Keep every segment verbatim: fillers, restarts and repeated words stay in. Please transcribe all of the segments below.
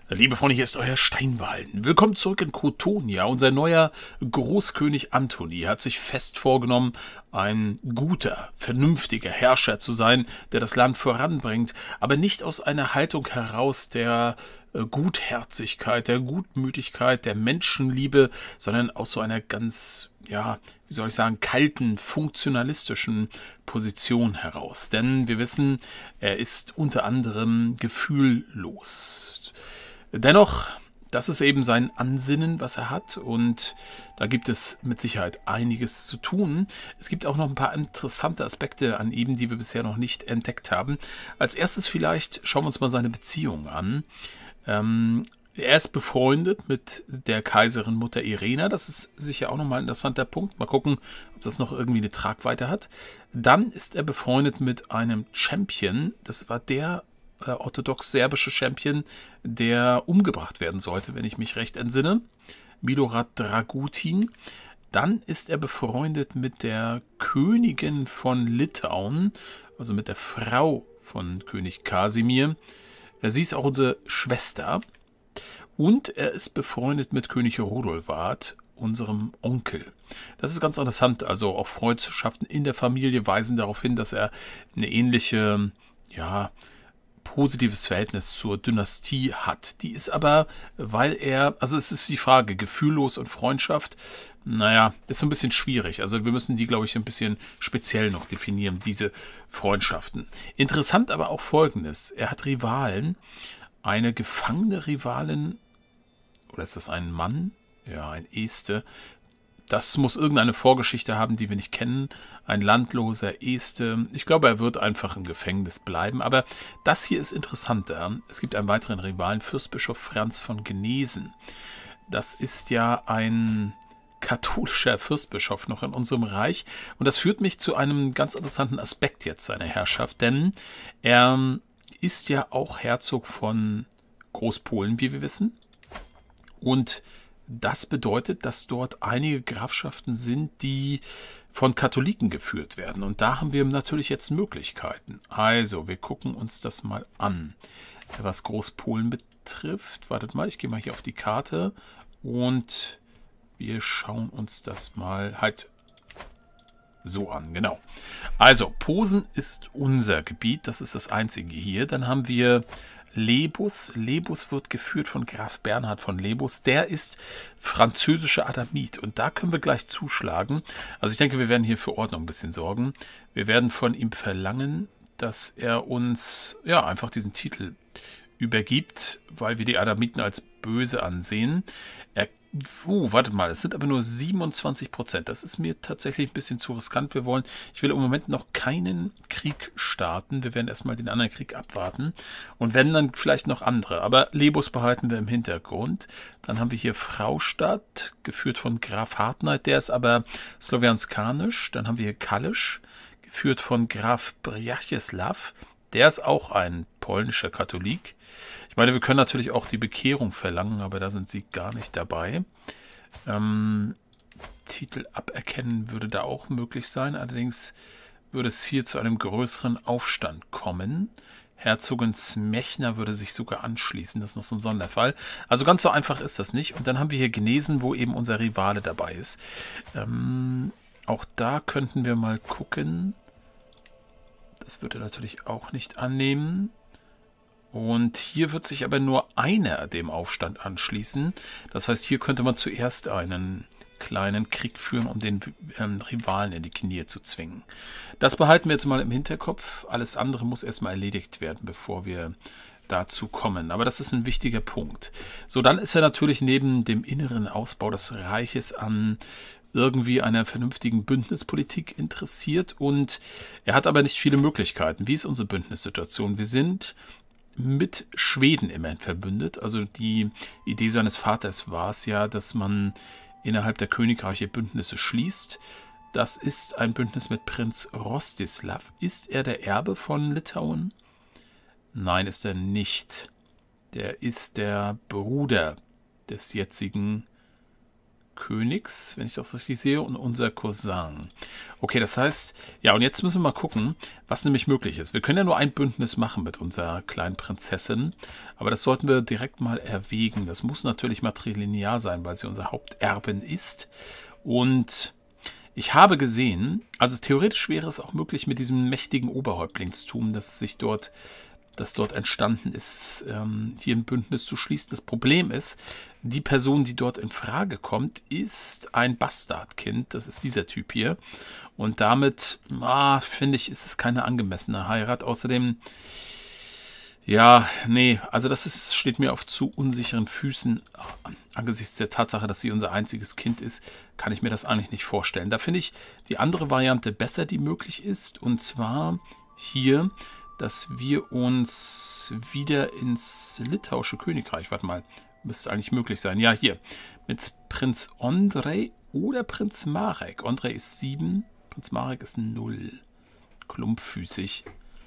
Liebe Freunde, hier ist euer Steinwallen. Willkommen zurück in Kotonia. Unser neuer Großkönig Antoni hat sich fest vorgenommen, ein guter, vernünftiger Herrscher zu sein, der das Land voranbringt, aber nicht aus einer Haltung heraus der äh, Gutherzigkeit, der Gutmütigkeit, der Menschenliebe, sondern aus so einer ganz, ja, wie soll ich sagen, kalten, funktionalistischen Position heraus. Denn wir wissen, er ist unter anderem gefühllos. Dennoch, das ist eben sein Ansinnen, was er hat, und da gibt es mit Sicherheit einiges zu tun. Es gibt auch noch ein paar interessante Aspekte an ihm, die wir bisher noch nicht entdeckt haben. Als erstes vielleicht schauen wir uns mal seine Beziehung an. Ähm, er ist befreundet mit der Kaiserin Mutter Irena, das ist sicher auch nochmal ein interessanter Punkt. Mal gucken, ob das noch irgendwie eine Tragweite hat. Dann ist er befreundet mit einem Champion, das war der Äh, orthodox-serbische Champion, der umgebracht werden sollte, wenn ich mich recht entsinne. Milorad Dragutin. Dann ist er befreundet mit der Königin von Litauen, also mit der Frau von König Kasimir. Sie ist auch unsere Schwester. Und er ist befreundet mit König Rodolwart, unserem Onkel. Das ist ganz interessant. Also auch Freundschaften in der Familie weisen darauf hin, dass er eine ähnliche, ja, positives Verhältnis zur Dynastie hat. Die ist aber, weil er, also es ist die Frage, gefühllos und Freundschaft, naja, ist so ein bisschen schwierig. Also wir müssen die, glaube ich, ein bisschen speziell noch definieren, diese Freundschaften. Interessant aber auch Folgendes. Er hat Rivalen, eine gefangene Rivalin, oder ist das ein Mann? Ja, ein Este. Das muss irgendeine Vorgeschichte haben, die wir nicht kennen. Ein landloser Este. Ich glaube, er wird einfach im Gefängnis bleiben. Aber das hier ist interessanter. Es gibt einen weiteren Rivalen, Fürstbischof Franz von Genesen. Das ist ja ein katholischer Fürstbischof noch in unserem Reich. Und das führt mich zu einem ganz interessanten Aspekt jetzt seiner Herrschaft. Denn er ist ja auch Herzog von Großpolen, wie wir wissen. Und das bedeutet, dass dort einige Grafschaften sind, die von Katholiken geführt werden. Und da haben wir natürlich jetzt Möglichkeiten. Also, wir gucken uns das mal an. Was Großpolen betrifft, wartet mal, ich gehe mal hier auf die Karte und wir schauen uns das mal halt so an. Genau. Also, Posen ist unser Gebiet, das ist das einzige hier. Dann haben wir Lebus. Lebus wird geführt von Graf Bernhard von Lebus. Der ist französischer Adamit. Und da können wir gleich zuschlagen. Also ich denke, wir werden hier für Ordnung ein bisschen sorgen. Wir werden von ihm verlangen, dass er uns ja einfach diesen Titel übergibt, weil wir die Adamiten als böse ansehen. Er Oh, wartet mal, es sind aber nur siebenundzwanzig Prozent. Das ist mir tatsächlich ein bisschen zu riskant. Wir wollen, ich will im Moment noch keinen Krieg starten. Wir werden erstmal den anderen Krieg abwarten. Und wenn, dann vielleicht noch andere. Aber Lebus behalten wir im Hintergrund. Dann haben wir hier Fraustadt, geführt von Graf Hartnaid. Der ist aber slowianskanisch. Dann haben wir hier Kalisz, geführt von Graf Bryacheslav. Der ist auch ein polnischer Katholik. Ich meine, wir können natürlich auch die Bekehrung verlangen, aber da sind sie gar nicht dabei. Ähm, Titel aberkennen würde da auch möglich sein. Allerdings würde es hier zu einem größeren Aufstand kommen. Herzogin Smechna würde sich sogar anschließen. Das ist noch so ein Sonderfall. Also ganz so einfach ist das nicht. Und dann haben wir hier Genesen, wo eben unser Rivale dabei ist. Ähm, auch da könnten wir mal gucken. Das würde er natürlich auch nicht annehmen. Und hier wird sich aber nur einer dem Aufstand anschließen. Das heißt, hier könnte man zuerst einen kleinen Krieg führen, um den ähm, Rivalen in die Knie zu zwingen. Das behalten wir jetzt mal im Hinterkopf. Alles andere muss erstmal erledigt werden, bevor wir dazu kommen. Aber das ist ein wichtiger Punkt. So, dann ist er natürlich neben dem inneren Ausbau des Reiches an irgendwie einer vernünftigen Bündnispolitik interessiert. Und er hat aber nicht viele Möglichkeiten. Wie ist unsere Bündnissituation? Wir sind mit Schweden immerhin verbündet. Also die Idee seines Vaters war es ja, dass man innerhalb der Königreiche Bündnisse schließt. Das ist ein Bündnis mit Prinz Rostislav. Ist er der Erbe von Litauen? Nein, ist er nicht. Der ist der Bruder des jetzigen Königs, wenn ich das richtig sehe, und unser Cousin. Okay, das heißt, ja, und jetzt müssen wir mal gucken, was nämlich möglich ist. Wir können ja nur ein Bündnis machen mit unserer kleinen Prinzessin, aber das sollten wir direkt mal erwägen. Das muss natürlich matrilinear sein, weil sie unser Haupterbin ist. Und ich habe gesehen, also theoretisch wäre es auch möglich mit diesem mächtigen Oberhäuptlingstum, das sich dort, das dort entstanden ist, ähm, hier ein Bündnis zu schließen. Das Problem ist, die Person, die dort in Frage kommt, ist ein Bastardkind. Das ist dieser Typ hier. Und damit, ah, finde ich, ist es keine angemessene Heirat. Außerdem, ja, nee, also das ist, steht mir auf zu unsicheren Füßen. Angesichts der Tatsache, dass sie unser einziges Kind ist, kann ich mir das eigentlich nicht vorstellen. Da finde ich die andere Variante besser, die möglich ist. Und zwar hier, dass wir uns wieder ins litauische Königreich, warte mal, müsste eigentlich möglich sein. Ja, hier, mit Prinz Ondrej oder Prinz Marek. Ondrej ist sieben, Prinz Marek ist null. Klumpfüßig.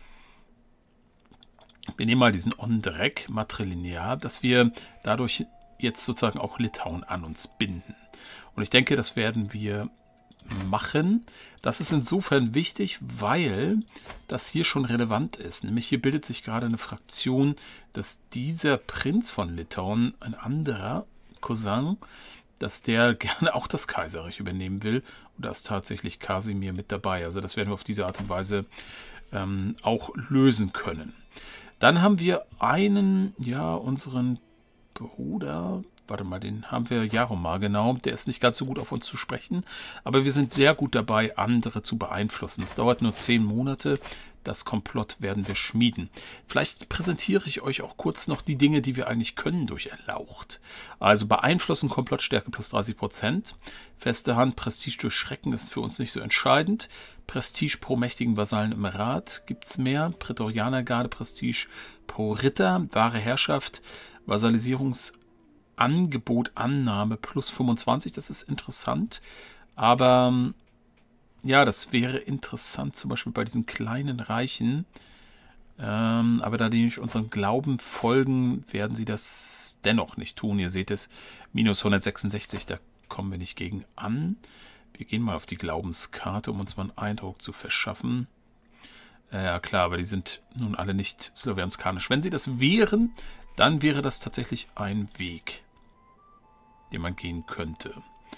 Wir nehmen mal diesen Ondrej matrilinear, dass wir dadurch jetzt sozusagen auch Litauen an uns binden. Und ich denke, das werden wir machen. Das ist insofern wichtig, weil das hier schon relevant ist. Nämlich hier bildet sich gerade eine Fraktion, dass dieser Prinz von Litauen, ein anderer Cousin, dass der gerne auch das Kaiserreich übernehmen will. Und da ist tatsächlich Kasimir mit dabei. Also das werden wir auf diese Art und Weise ähm, auch lösen können. Dann haben wir einen, ja, unseren Bruder, warte mal, den haben wir Jaromar, genau. Der ist nicht ganz so gut auf uns zu sprechen, aber wir sind sehr gut dabei, andere zu beeinflussen. Es dauert nur zehn Monate. Das Komplott werden wir schmieden. Vielleicht präsentiere ich euch auch kurz noch die Dinge, die wir eigentlich können durch Erlaucht. Also beeinflussen, Komplottstärke plus dreißig Prozent. Feste Hand, Prestige durch Schrecken ist für uns nicht so entscheidend. Prestige pro mächtigen Vasallen im Rat gibt es mehr. Prätorianergarde, Prestige pro Ritter. Wahre Herrschaft, Vasallisierungsangebot, Annahme plus fünfundzwanzig. Das ist interessant. Aber ja, das wäre interessant, zum Beispiel bei diesen kleinen Reichen. Ähm, aber da die nicht unserem Glauben folgen, werden sie das dennoch nicht tun. Ihr seht es, minus hundertsechsundsechzig, da kommen wir nicht gegen an. Wir gehen mal auf die Glaubenskarte, um uns mal einen Eindruck zu verschaffen. Äh, ja klar, aber die sind nun alle nicht slowjanskanisch. Wenn sie das wären, dann wäre das tatsächlich ein Weg, den man gehen könnte.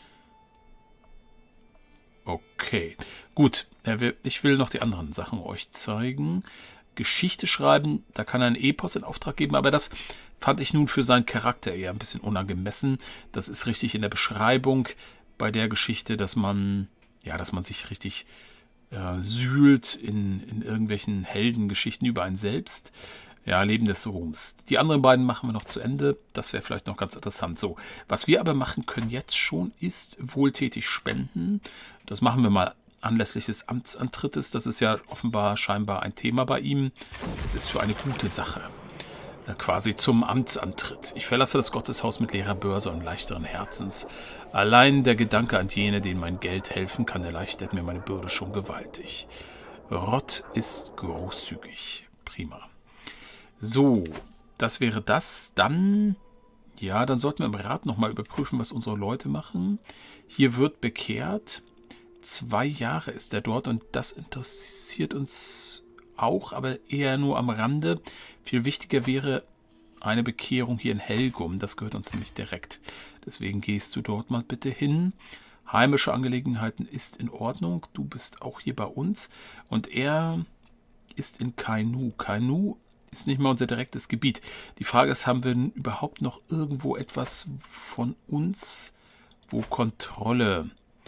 Okay, gut. Ich will noch die anderen Sachen euch zeigen. Geschichte schreiben, da kann er ein Epos in Auftrag geben, aber das fand ich nun für seinen Charakter eher ein bisschen unangemessen. Das ist richtig in der Beschreibung bei der Geschichte, dass man, ja, dass man sich richtig äh, sühlt in, in irgendwelchen Heldengeschichten über einen selbst. Ja, Leben des Ruhms. Die anderen beiden machen wir noch zu Ende. Das wäre vielleicht noch ganz interessant. So, was wir aber machen können jetzt schon, ist wohltätig spenden. Das machen wir mal anlässlich des Amtsantrittes. Das ist ja offenbar scheinbar ein Thema bei ihm. Es ist für eine gute Sache. Äh, quasi zum Amtsantritt. Ich verlasse das Gotteshaus mit leerer Börse und leichteren Herzens. Allein der Gedanke an jene, denen mein Geld helfen kann, erleichtert mir meine Bürde schon gewaltig. Rott ist großzügig. Prima. So, das wäre das. Dann, ja, dann sollten wir im Rat nochmal überprüfen, was unsere Leute machen. Hier wird bekehrt. Zwei Jahre ist er dort und das interessiert uns auch, aber eher nur am Rande. Viel wichtiger wäre eine Bekehrung hier in Helgum. Das gehört uns nämlich direkt. Deswegen gehst du dort mal bitte hin. Heimische Angelegenheiten ist in Ordnung. Du bist auch hier bei uns. Und er ist in Kainu. Kainu ist nicht mal unser direktes Gebiet. Die Frage ist, haben wir überhaupt noch irgendwo etwas von uns, wo Kontrolle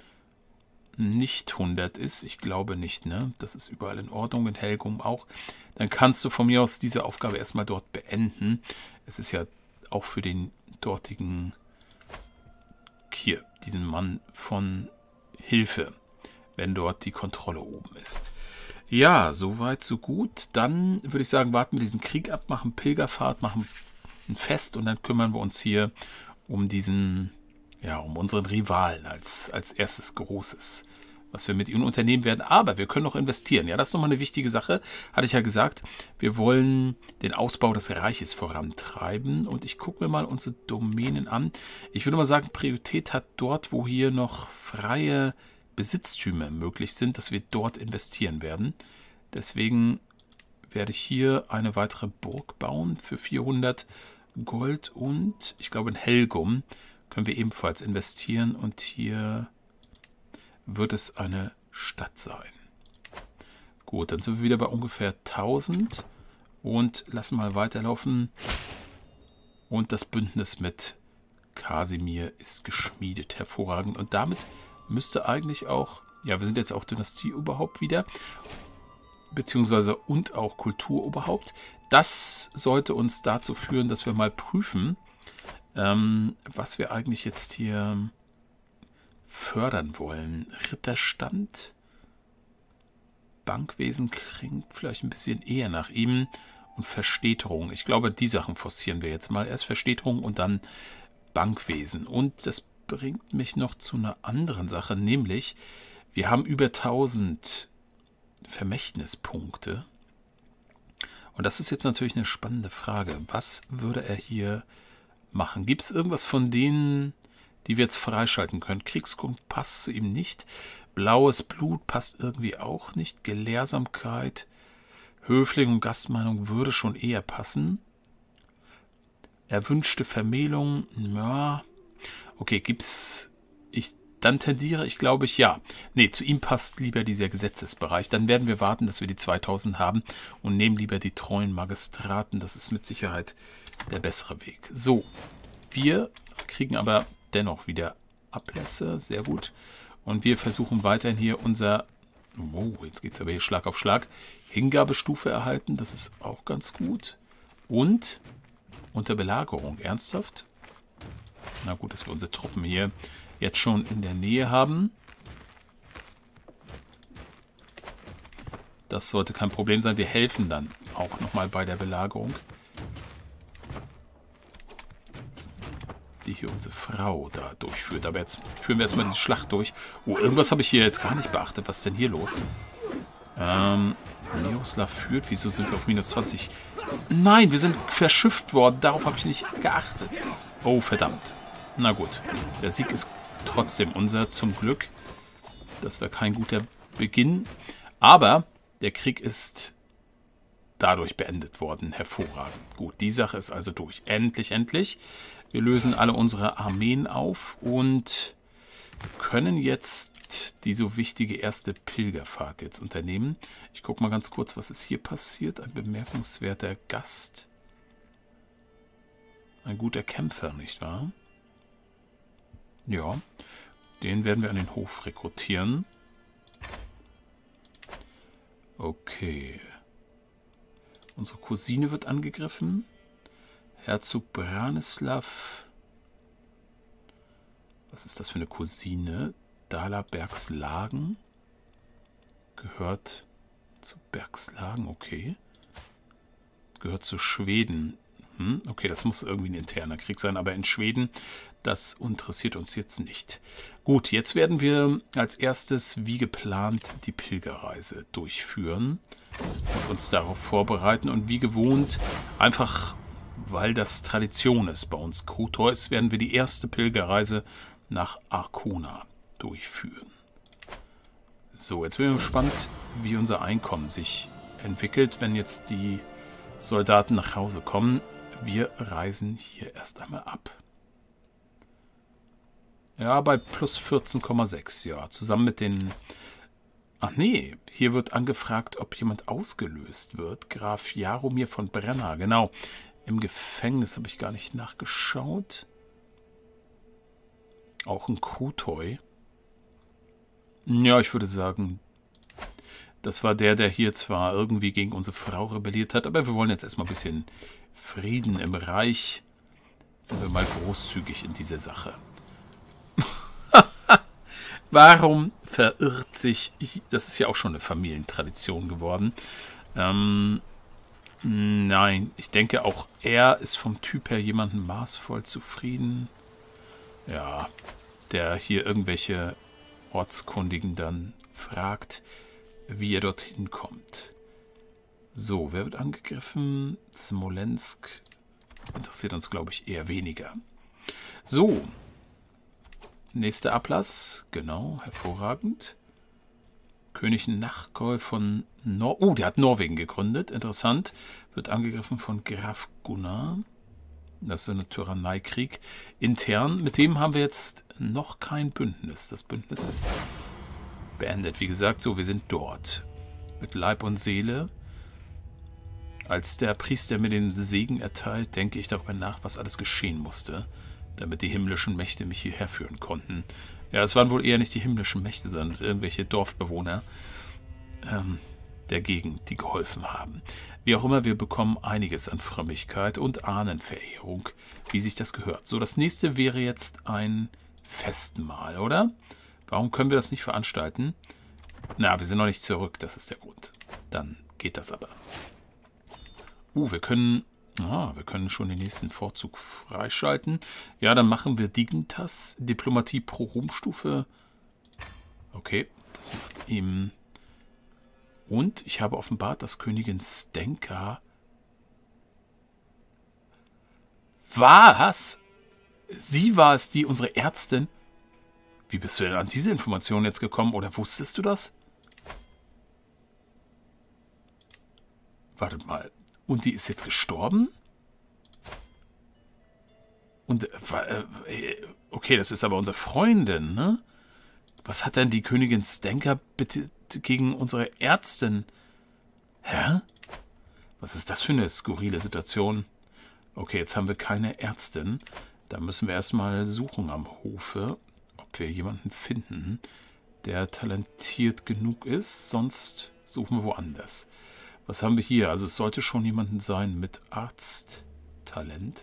nicht hundert ist? Ich glaube nicht, ne? Das ist überall in Ordnung, in Helgum auch. Dann kannst du von mir aus diese Aufgabe erstmal dort beenden. Es ist ja auch für den dortigen, hier, diesen Mann von Hilfe, wenn dort die Kontrolle oben ist. Ja, soweit, so gut. Dann würde ich sagen, warten wir diesen Krieg ab, machen Pilgerfahrt, machen ein Fest und dann kümmern wir uns hier um diesen, ja, um unseren Rivalen als, als erstes Großes, was wir mit ihnen unternehmen werden. Aber wir können noch investieren. Ja, das ist nochmal eine wichtige Sache. Hatte ich ja gesagt, wir wollen den Ausbau des Reiches vorantreiben. Und ich gucke mir mal unsere Domänen an. Ich würde mal sagen, Priorität hat dort, wo hier noch freie Besitztümer möglich sind, dass wir dort investieren werden. Deswegen werde ich hier eine weitere Burg bauen für vierhundert Gold. Und ich glaube in Helgum können wir ebenfalls investieren. Und hier wird es eine Stadt sein. Gut, dann sind wir wieder bei ungefähr tausend und lassen mal weiterlaufen. Und das Bündnis mit Kasimir ist geschmiedet. Hervorragend. Und damit müsste eigentlich auch, ja, wir sind jetzt auch Dynastieoberhaupt wieder, beziehungsweise und auch Kulturoberhaupt. Das sollte uns dazu führen, dass wir mal prüfen, ähm, was wir eigentlich jetzt hier fördern wollen. Ritterstand, Bankwesen klingt vielleicht ein bisschen eher nach ihm und Verstädterung. Ich glaube, die Sachen forcieren wir jetzt mal. Erst Verstädterung und dann Bankwesen. Und das bringt mich noch zu einer anderen Sache, nämlich wir haben über tausend Vermächtnispunkte. Und das ist jetzt natürlich eine spannende Frage. Was würde er hier machen? Gibt es irgendwas von denen, die wir jetzt freischalten können? Kriegskunst passt zu ihm nicht. Blaues Blut passt irgendwie auch nicht. Gelehrsamkeit, Höfling und Gastmeinung würde schon eher passen. Erwünschte Vermählung, ja. Okay, gibt's. Ich, dann tendiere ich, glaube ich, ja. Nee, zu ihm passt lieber dieser Gesetzesbereich. Dann werden wir warten, dass wir die zweitausend haben und nehmen lieber die treuen Magistraten. Das ist mit Sicherheit der bessere Weg. So, wir kriegen aber dennoch wieder Ablässe. Sehr gut. Und wir versuchen weiterhin hier unser... Oh, jetzt geht es aber hier Schlag auf Schlag. Hingabestufe erhalten. Das ist auch ganz gut. Und unter Belagerung. Ernsthaft? Na gut, dass wir unsere Truppen hier jetzt schon in der Nähe haben. Das sollte kein Problem sein. Wir helfen dann auch nochmal bei der Belagerung. Die hier unsere Frau da durchführt. Aber jetzt führen wir erstmal diese Schlacht durch. Oh, irgendwas habe ich hier jetzt gar nicht beachtet. Was ist denn hier los? Ähm, Miroslav führt. Wieso sind wir auf minus zwanzig? Nein, wir sind verschifft worden. Darauf habe ich nicht geachtet. Oh, verdammt. Na gut. Der Sieg ist trotzdem unser, zum Glück. Das wäre kein guter Beginn. Aber der Krieg ist dadurch beendet worden. Hervorragend. Gut, die Sache ist also durch. Endlich, endlich. Wir lösen alle unsere Armeen auf und können jetzt die so wichtige erste Pilgerfahrt jetzt unternehmen. Ich gucke mal ganz kurz, was ist hier passiert. Ein bemerkenswerter Gast. Ein guter Kämpfer, nicht wahr? Ja, den werden wir an den Hof rekrutieren. Okay. Unsere Cousine wird angegriffen. Herzog Branislav. Was ist das für eine Cousine? Dala Bergslagen. Gehört zu Bergslagen, okay. Gehört zu Schweden. Hm, okay, das muss irgendwie ein interner Krieg sein, aber in Schweden, das interessiert uns jetzt nicht. Gut, jetzt werden wir als erstes, wie geplant, die Pilgerreise durchführen und uns darauf vorbereiten. Und wie gewohnt, einfach weil das Tradition ist bei uns Kotois, werden wir die erste Pilgerreise nach Arkona durchführen. So, jetzt bin ich gespannt, wie unser Einkommen sich entwickelt, wenn jetzt die Soldaten nach Hause kommen. Wir reisen hier erst einmal ab. Ja, bei plus vierzehn Komma sechs, ja. Zusammen mit den... Ach nee, hier wird angefragt, ob jemand ausgelöst wird. Graf Jaromir von Brenner, genau. Im Gefängnis habe ich gar nicht nachgeschaut. Auch ein Kotoi. Ja, ich würde sagen, das war der, der hier zwar irgendwie gegen unsere Frau rebelliert hat, aber wir wollen jetzt erstmal ein bisschen Frieden im Reich. Sind wir mal großzügig in dieser Sache. Warum verirrt sich, das ist ja auch schon eine Familientradition geworden. Ähm, nein, ich denke auch er ist vom Typ her jemanden maßvoll zufrieden. Ja, der hier irgendwelche Ortskundigen dann fragt, wie er dorthin kommt. So, wer wird angegriffen? Smolensk interessiert uns, glaube ich, eher weniger. So, nächster Ablass. Genau, hervorragend. König Nachgol von Nor... Oh, der hat Norwegen gegründet. Interessant. Wird angegriffen von Graf Gunnar. Das ist ein Tyranneikrieg intern. Mit dem haben wir jetzt noch kein Bündnis. Das Bündnis ist beendet. Wie gesagt, so, wir sind dort. Mit Leib und Seele. Als der Priester mir den Segen erteilt, denke ich darüber nach, was alles geschehen musste, damit die himmlischen Mächte mich hierher führen konnten. Ja, es waren wohl eher nicht die himmlischen Mächte, sondern irgendwelche Dorfbewohner ähm, der Gegend, die geholfen haben. Wie auch immer, wir bekommen einiges an Frömmigkeit und Ahnenverehrung, wie sich das gehört. So, das nächste wäre jetzt ein Festmahl, oder? Warum können wir das nicht veranstalten? Na, wir sind noch nicht zurück, das ist der Grund. Dann geht das aber. Uh, wir können... Ah, wir können schon den nächsten Vorzug freischalten. Ja, dann machen wir Dignitas, Diplomatie pro Ruhmstufe. Okay, das macht ihm... Und ich habe offenbart, dass Königin Stenka... Was? Sie war es, die unsere Ärztin... Wie bist du denn an diese Information jetzt gekommen? Oder wusstest du das? Wartet mal. Und die ist jetzt gestorben? Und, äh, okay, das ist aber unsere Freundin, ne? Was hat denn die Königin Stenka bitte gegen unsere Ärztin? Hä? Was ist das für eine skurrile Situation? Okay, jetzt haben wir keine Ärztin. Da müssen wir erstmal suchen am Hofe, ob wir jemanden finden, der talentiert genug ist. Sonst suchen wir woanders. Was haben wir hier? Also es sollte schon jemanden sein mit Arzttalent.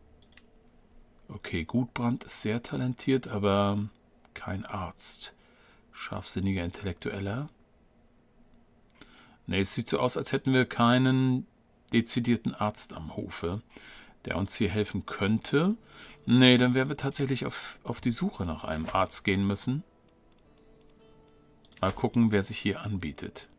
Okay, Gutbrand ist sehr talentiert, aber kein Arzt. Scharfsinniger Intellektueller. Ne, es sieht so aus, als hätten wir keinen dezidierten Arzt am Hofe, der uns hier helfen könnte. Ne, dann werden wir tatsächlich auf, auf die Suche nach einem Arzt gehen müssen. Mal gucken, wer sich hier anbietet.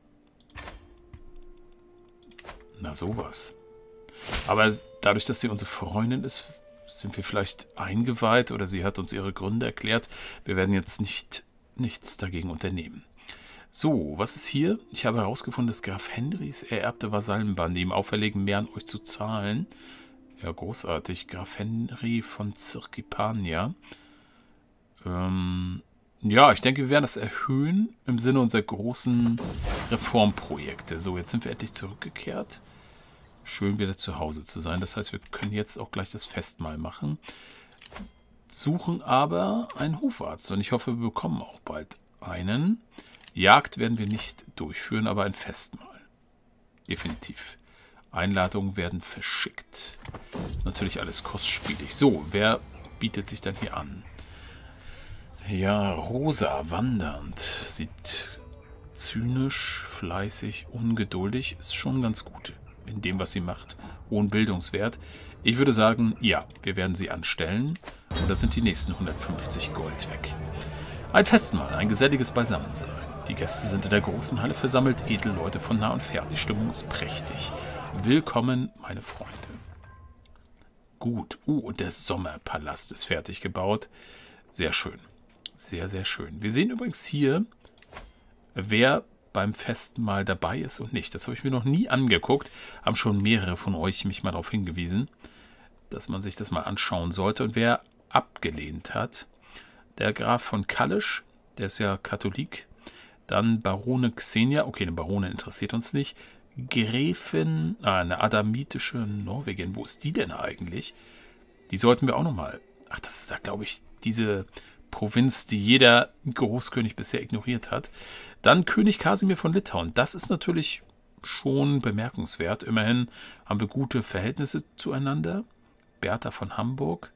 Na sowas. Aber dadurch, dass sie unsere Freundin ist, sind wir vielleicht eingeweiht oder sie hat uns ihre Gründe erklärt. Wir werden jetzt nicht nichts dagegen unternehmen. So, was ist hier? Ich habe herausgefunden, dass Graf Henrys ererbte Vasallenbande ihm auferlegen, mehr an euch zu zahlen. Ja, großartig. Graf Henry von Circipania. Ähm... Ja, ich denke, wir werden das erhöhen im Sinne unserer großen Reformprojekte. So, jetzt sind wir endlich zurückgekehrt. Schön wieder zu Hause zu sein. Das heißt, wir können jetzt auch gleich das Festmahl machen. Suchen aber einen Hofarzt. Und ich hoffe, wir bekommen auch bald einen. Jagd werden wir nicht durchführen, aber ein Festmahl. Definitiv. Einladungen werden verschickt. Das ist natürlich alles kostspielig. So, wer bietet sich dann hier an? Ja, Rosa, wandernd. Sieht zynisch, fleißig, ungeduldig. Ist schon ganz gut in dem, was sie macht. Hohen Bildungswert. Ich würde sagen, ja, wir werden sie anstellen. Und das sind die nächsten hundertfünfzig Gold weg. Ein Festmahl, ein geselliges Beisammensein. Die Gäste sind in der großen Halle versammelt. Edelleute von nah und fern. Die Stimmung ist prächtig. Willkommen, meine Freunde. Gut. Uh, und der Sommerpalast ist fertig gebaut. Sehr schön. Sehr, sehr schön. Wir sehen übrigens hier, wer beim Festmahl dabei ist und nicht. Das habe ich mir noch nie angeguckt. Haben schon mehrere von euch mich mal darauf hingewiesen, dass man sich das mal anschauen sollte. Und wer abgelehnt hat, der Graf von Kalisch, der ist ja Katholik. Dann Barone Xenia, okay, eine Barone interessiert uns nicht. Gräfin, ah, eine adamitische Norwegin, wo ist die denn eigentlich? Die sollten wir auch nochmal, ach, das ist da, glaube ich, diese Provinz, die jeder Großkönig bisher ignoriert hat. Dann König Kasimir von Litauen. Das ist natürlich schon bemerkenswert. Immerhin haben wir gute Verhältnisse zueinander. Bertha von Hamburg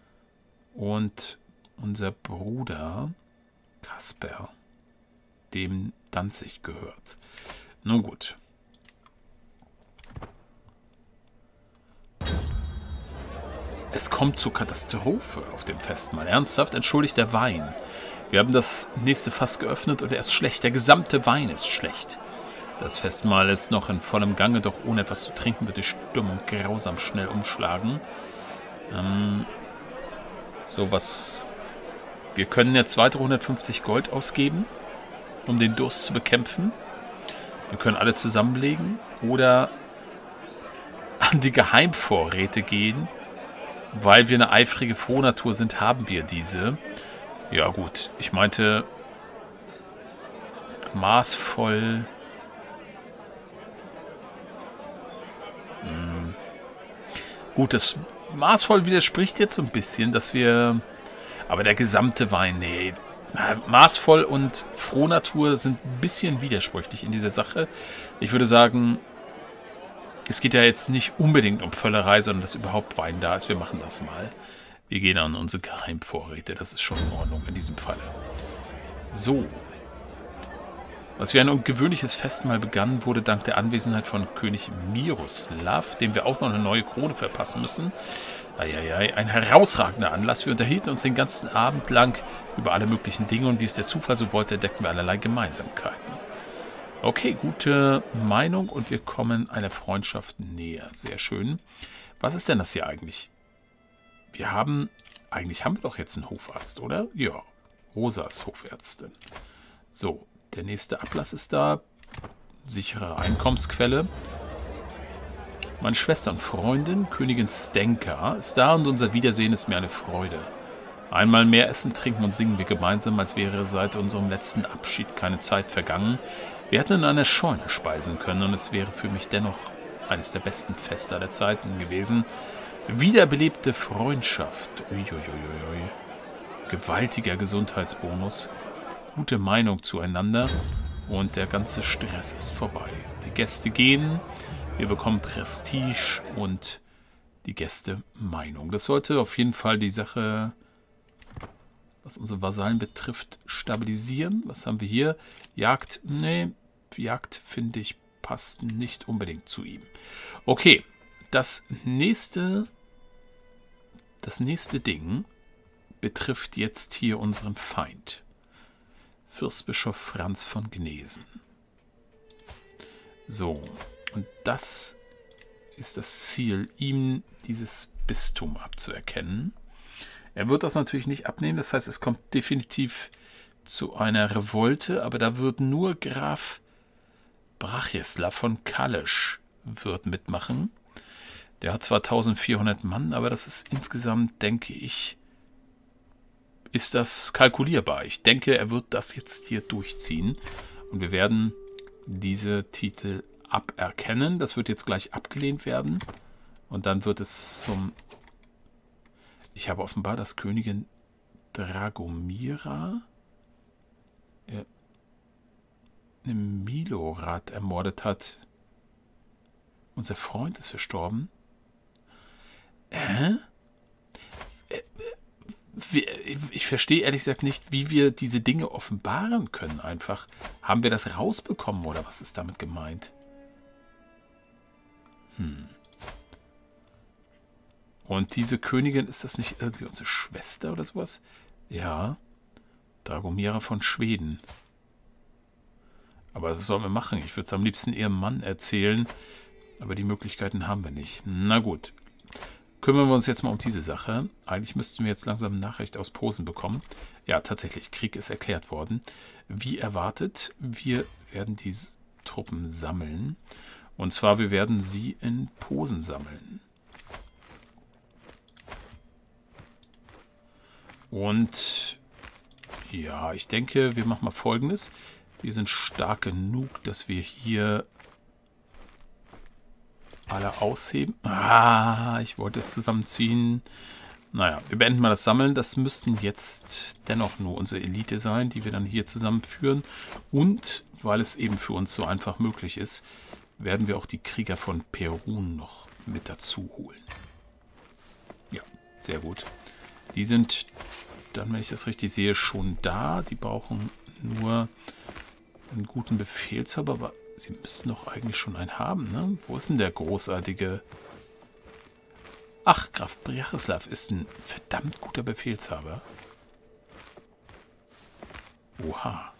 und unser Bruder Kasper, dem Danzig gehört. Nun gut. Es kommt zur Katastrophe auf dem Festmahl. Ernsthaft, entschuldigt der Wein. Wir haben das nächste Fass geöffnet und er ist schlecht. Der gesamte Wein ist schlecht. Das Festmahl ist noch in vollem Gange, doch ohne etwas zu trinken wird die Stimmung grausam schnell umschlagen. Ähm, so, was... Wir können jetzt weitere hundertfünfzig Gold ausgeben, um den Durst zu bekämpfen. Wir können alle zusammenlegen oder an die Geheimvorräte gehen. Weil wir eine eifrige Frohnatur sind, haben wir diese. Ja gut, ich meinte maßvoll. Hm. Gut, das maßvoll widerspricht jetzt so ein bisschen, dass wir... Aber der gesamte Wein, nee. Maßvoll und Frohnatur sind ein bisschen widersprüchlich in dieser Sache. Ich würde sagen, es geht ja jetzt nicht unbedingt um Völlerei, sondern dass überhaupt Wein da ist. Wir machen das mal. Wir gehen an unsere Geheimvorräte. Das ist schon in Ordnung in diesem Falle. So. Was wie ein ungewöhnliches Festmahl begann, wurde dank der Anwesenheit von König Miroslav, dem wir auch noch eine neue Krone verpassen müssen. Eieiei, ein herausragender Anlass. Wir unterhielten uns den ganzen Abend lang über alle möglichen Dinge und wie es der Zufall so wollte, entdeckten wir allerlei Gemeinsamkeiten. Okay, gute Meinung und wir kommen einer Freundschaft näher. Sehr schön. Was ist denn das hier eigentlich? Wir haben... Eigentlich haben wir doch jetzt einen Hofarzt, oder? Ja, Rosa ist Hofärztin. So, der nächste Ablass ist da. Sichere Einkommensquelle. Meine Schwester und Freundin, Königin Stenka, ist da und unser Wiedersehen ist mir eine Freude. Einmal mehr essen, trinken und singen wir gemeinsam, als wäre seit unserem letzten Abschied keine Zeit vergangen. Wir hätten in einer Scheune speisen können und es wäre für mich dennoch eines der besten Feste aller Zeiten gewesen. Wiederbelebte Freundschaft. Uiuiuiui. Gewaltiger Gesundheitsbonus. Gute Meinung zueinander und der ganze Stress ist vorbei. Die Gäste gehen, wir bekommen Prestige und die Gäste Meinung. Das sollte auf jeden Fall die Sache, was unsere Vasallen betrifft, stabilisieren. Was haben wir hier? Jagd, nee, Jagd finde ich passt nicht unbedingt zu ihm. Okay, das nächste, das nächste Ding betrifft jetzt hier unseren Feind. Fürstbischof Franz von Gnesen. So, und das ist das Ziel, ihm dieses Bistum abzuerkennen. Er wird das natürlich nicht abnehmen, das heißt, es kommt definitiv zu einer Revolte, aber da wird nur Graf Brachislav von Kalisch wird mitmachen. Der hat zwar eintausendvierhundert Mann, aber das ist insgesamt, denke ich, ist das kalkulierbar. Ich denke, er wird das jetzt hier durchziehen und wir werden diese Titel aberkennen. Das wird jetzt gleich abgelehnt werden und dann wird es zum... Ich habe offenbar, dass Königin Dragomira äh, Milorad ermordet hat. Unser Freund ist verstorben. Äh? Ich verstehe ehrlich gesagt nicht, wie wir diese Dinge offenbaren können einfach. Haben wir das rausbekommen oder was ist damit gemeint? Hm. Und diese Königin, ist das nicht irgendwie unsere Schwester oder sowas? Ja. Dragomira von Schweden. Aber was sollen wir machen? Ich würde es am liebsten ihrem Mann erzählen. Aber die Möglichkeiten haben wir nicht. Na gut. Kümmern wir uns jetzt mal um diese Sache. Eigentlich müssten wir jetzt langsam eine Nachricht aus Posen bekommen. Ja, tatsächlich, Krieg ist erklärt worden. Wie erwartet, wir werden die Truppen sammeln. Und zwar, wir werden sie in Posen sammeln. Und ja, ich denke, wir machen mal Folgendes. Wir sind stark genug, dass wir hier alle ausheben. Ah, ich wollte es zusammenziehen. Naja, wir beenden mal das Sammeln. Das müssten jetzt dennoch nur unsere Elite sein, die wir dann hier zusammenführen. Und weil es eben für uns so einfach möglich ist, werden wir auch die Krieger von Perun noch mit dazu holen. Ja, sehr gut. Die sind dann, wenn ich das richtig sehe, schon da. Die brauchen nur einen guten Befehlshaber, aber sie müssten doch eigentlich schon einen haben, ne? Wo ist denn der großartige... Ach, Graf Brjarislav ist ein verdammt guter Befehlshaber. Oha.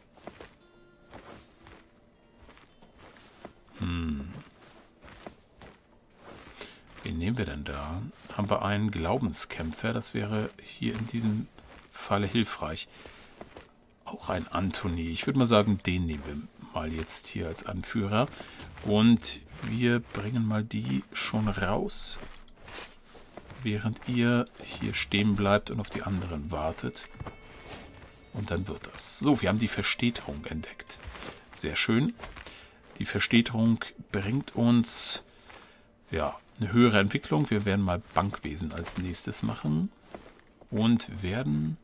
Hm. Wen nehmen wir denn da? Haben wir einen Glaubenskämpfer? Das wäre hier in diesem Falle hilfreich. Auch ein Antoni. Ich würde mal sagen, den nehmen wir mal jetzt hier als Anführer. Und wir bringen mal die schon raus, während ihr hier stehen bleibt und auf die anderen wartet. Und dann wird das. So, wir haben die Verstädterung entdeckt. Sehr schön. Die Verstädterung bringt uns ja eine höhere Entwicklung. Wir werden mal Bankwesen als nächstes machen. Und werden...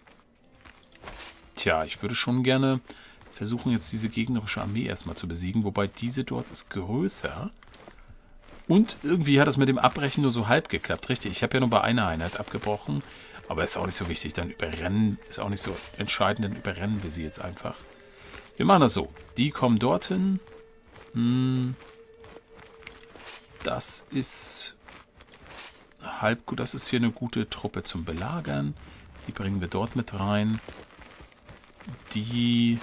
Tja, ich würde schon gerne versuchen, jetzt diese gegnerische Armee erstmal zu besiegen. Wobei diese dort ist größer. Und irgendwie hat es mit dem Abbrechen nur so halb geklappt. Richtig, ich habe ja nur bei einer Einheit abgebrochen. Aber ist auch nicht so wichtig. Dann überrennen, ist auch nicht so entscheidend. Dann überrennen wir sie jetzt einfach. Wir machen das so. Die kommen dorthin. Hm. Das ist halb gut. Das ist hier eine gute Truppe zum Belagern. Die bringen wir dort mit rein. Die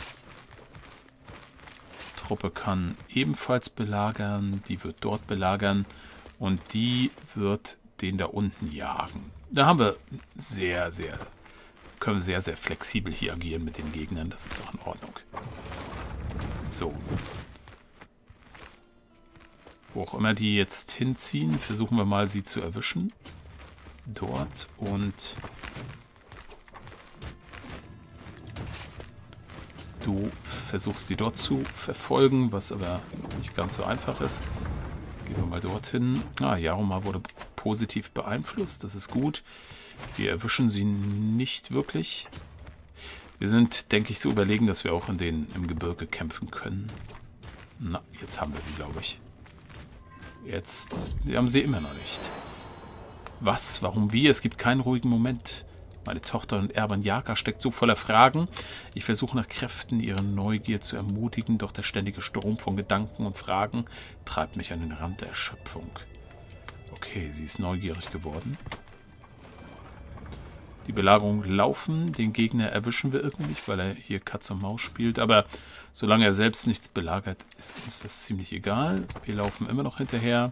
Truppe kann ebenfalls belagern. Die wird dort belagern. Und die wird den da unten jagen. Da haben wir sehr, sehr, können wir sehr, sehr flexibel hier agieren mit den Gegnern. Das ist auch in Ordnung. So. Wo auch immer die jetzt hinziehen, versuchen wir mal, sie zu erwischen. Dort und du versuchst sie dort zu verfolgen, was aber nicht ganz so einfach ist. Gehen wir mal dorthin. Ah, Jaromar wurde positiv beeinflusst, das ist gut. Wir erwischen sie nicht wirklich. Wir sind, denke ich, so überlegen, dass wir auch in den, im Gebirge kämpfen können. Na, jetzt haben wir sie, glaube ich. Jetzt, wir haben sie immer noch nicht. Was? Warum wie? Es gibt keinen ruhigen Moment. Meine Tochter und Erbin Jaka steckt so voller Fragen. Ich versuche nach Kräften, ihre Neugier zu ermutigen, doch der ständige Strom von Gedanken und Fragen treibt mich an den Rand der Erschöpfung. Okay, sie ist neugierig geworden. Die Belagerungen laufen. Den Gegner erwischen wir irgendwie nicht, weil er hier Katz und Maus spielt. Aber solange er selbst nichts belagert, ist uns das ziemlich egal. Wir laufen immer noch hinterher.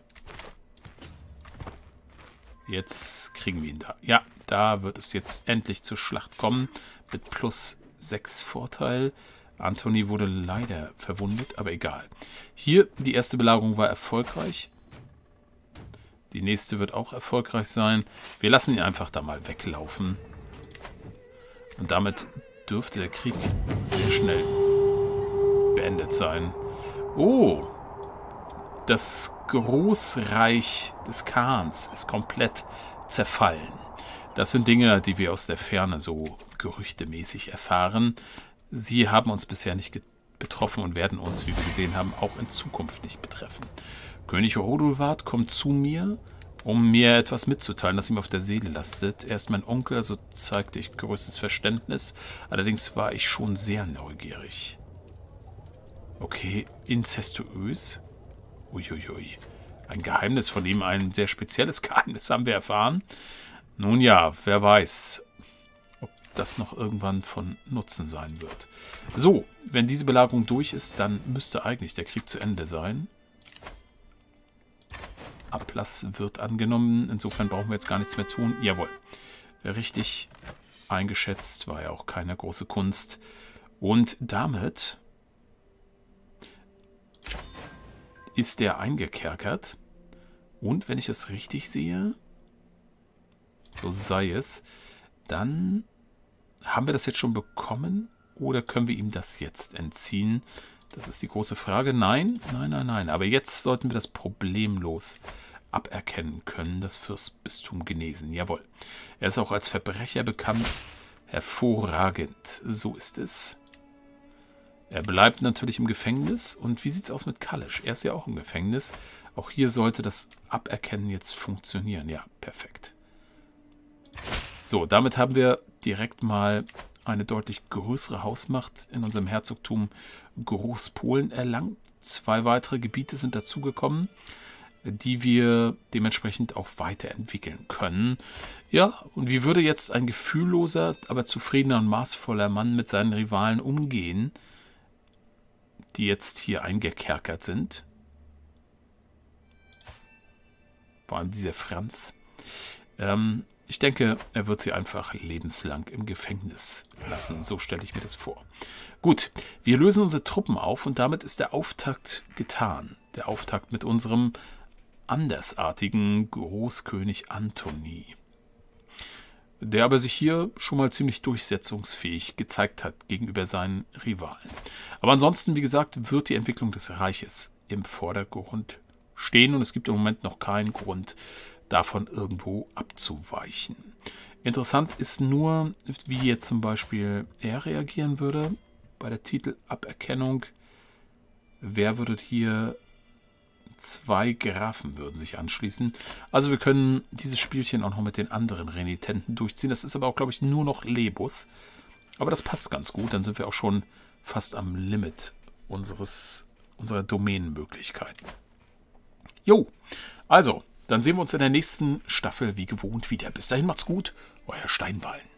Jetzt kriegen wir ihn da. Ja, da wird es jetzt endlich zur Schlacht kommen. Mit plus sechs Vorteil. Antoni wurde leider verwundet, aber egal. Hier, die erste Belagerung war erfolgreich. Die nächste wird auch erfolgreich sein. Wir lassen ihn einfach da mal weglaufen. Und damit dürfte der Krieg sehr schnell beendet sein. Oh! Das Großreich des Khans ist komplett zerfallen. Das sind Dinge, die wir aus der Ferne so gerüchtemäßig erfahren. Sie haben uns bisher nicht betroffen und werden uns, wie wir gesehen haben, auch in Zukunft nicht betreffen. König Rodulwart kommt zu mir, um mir etwas mitzuteilen, das ihm auf der Seele lastet. Er ist mein Onkel, also zeigte ich größtes Verständnis. Allerdings war ich schon sehr neugierig. Okay, inzestuös? Uiuiui. Ein Geheimnis von ihm, ein sehr spezielles Geheimnis haben wir erfahren. Nun ja, wer weiß, ob das noch irgendwann von Nutzen sein wird. So, wenn diese Belagerung durch ist, dann müsste eigentlich der Krieg zu Ende sein. Ablass wird angenommen. Insofern brauchen wir jetzt gar nichts mehr tun. Jawohl. Richtig eingeschätzt. War ja auch keine große Kunst. Und damit ist er eingekerkert. Und wenn ich es richtig sehe, so sei es, dann haben wir das jetzt schon bekommen oder können wir ihm das jetzt entziehen? Das ist die große Frage. Nein, nein, nein, nein. Aber jetzt sollten wir das problemlos aberkennen können, das Fürstbistum Genesen. Jawohl. Er ist auch als Verbrecher bekannt. Hervorragend. So ist es. Er bleibt natürlich im Gefängnis. Und wie sieht es aus mit Kalisch? Er ist ja auch im Gefängnis. Auch hier sollte das Aberkennen jetzt funktionieren. Ja, perfekt. So, damit haben wir direkt mal eine deutlich größere Hausmacht in unserem Herzogtum Großpolen erlangt. Zwei weitere Gebiete sind dazugekommen. die wir dementsprechend auch weiterentwickeln können. Ja, und wie würde jetzt ein gefühlloser, aber zufriedener und maßvoller Mann mit seinen Rivalen umgehen, die jetzt hier eingekerkert sind? Vor allem dieser Franz. Ähm, ich denke, er wird sie einfach lebenslang im Gefängnis lassen. So stelle ich mir das vor. Gut, wir lösen unsere Truppen auf und damit ist der Auftakt getan. Der Auftakt mit unserem andersartigen Großkönig Antoni, der aber sich hier schon mal ziemlich durchsetzungsfähig gezeigt hat gegenüber seinen Rivalen. Aber ansonsten, wie gesagt, wird die Entwicklung des Reiches im Vordergrund stehen und es gibt im Moment noch keinen Grund, davon irgendwo abzuweichen. Interessant ist nur, wie jetzt zum Beispiel er reagieren würde bei der Titelaberkennung. Wer würde hier... Zwei Grafen würden sich anschließen. Also wir können dieses Spielchen auch noch mit den anderen Renitenten durchziehen. Das ist aber auch, glaube ich, nur noch Lebus. Aber das passt ganz gut. Dann sind wir auch schon fast am Limit unseres, unserer Domänenmöglichkeiten. Jo, also, dann sehen wir uns in der nächsten Staffel wie gewohnt wieder. Bis dahin macht's gut, euer Steinwallen.